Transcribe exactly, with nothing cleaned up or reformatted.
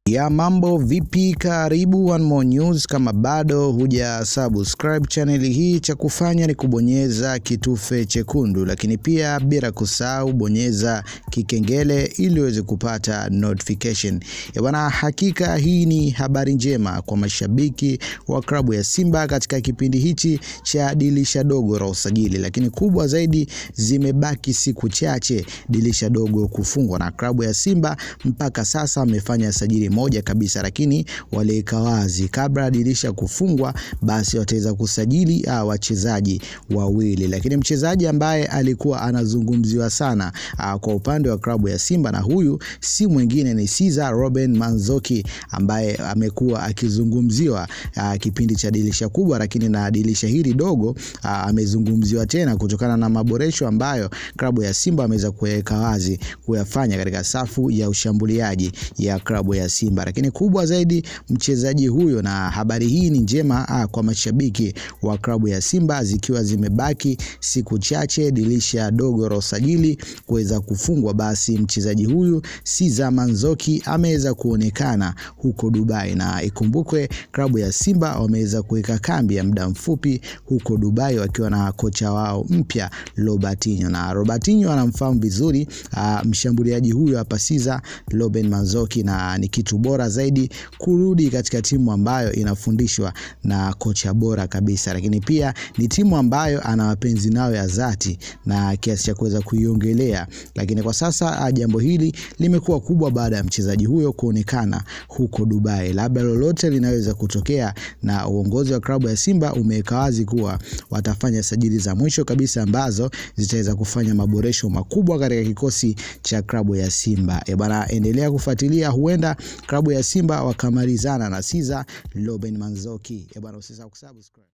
Ya mambo vipi, karibu One More News. Kama bado huja subscribe channel hii, cha kufanya ni kubonyeza kitufe chekundu, lakini pia bila kusahau bonyeza kikengele ili uweze kupata notification. Ya bwana, hakika hii ni habari njema kwa mashabiki wa klabu ya Simba katika kipindi hichi cha dirisha dogo la usajili, lakini kubwa zaidi, zimebaki siku chache dirisha dogo kufungwa, na klabu ya Simba mpaka sasa amefanya sajili moja kabisa, lakini waliweka wazi kabla dirisha kufungwa basi wataweza kusajili uh, wachezaji wawili. Lakini mchezaji ambaye alikuwa anazungumziwa sana uh, kwa upande wa klabu ya Simba, na huyu si mwingine ni Caesar Robin Manzoki, ambaye amekuwa akizungumziwa uh, kipindi cha dirisha kubwa, lakini na dirisha hili dogo uh, amezungumziwa tena kutokana na maboresho ambayo klabu ya Simba ameweza kuweka wazi kuyafanya katika safu ya ushambuliaji ya klabu ya Simba. Lakini kubwa zaidi, mchezaji huyo, na habari hii ni njema ah, kwa mashabiki wa klabu ya Simba, zikiwa zimebaki siku chache dirisha dogo la usajili kuweza kufungwa, basi mchezaji huyu Caesar Manzoki ameweza kuonekana huko Dubai. Na ikumbukwe klabu ya Simba wameweza kuweka kambi ya muda mfupi huko Dubai wakiwa na kocha wao mpya Robertinho, na Robertinho anamfahamu vizuri ah, mshambuliaji huyu hapa Caesar Robin Manzoki, na ni kitu bora zaidi kurudi katika timu ambayo inafundishwa na kocha bora kabisa, lakini pia ni timu ambayo ana wapenzi nao ya dhati na kiasi cha kuweza kuiongelea. Lakini kwa sasa jambo hili limekuwa kubwa baada ya mchezaji huyo kuonekana huko Dubai. Labda lolote linaweza kutokea, na uongozi wa klabu ya Simba umeweka wazi kuwa watafanya sajili za mwisho kabisa ambazo zitaweza kufanya maboresho makubwa katika kikosi cha klabu ya Simba. E bana, endelea kufuatilia, huenda klabu ya Simba wakamalizana na Caesar Robin Manzoki. E bana, usisahau kusubscribe.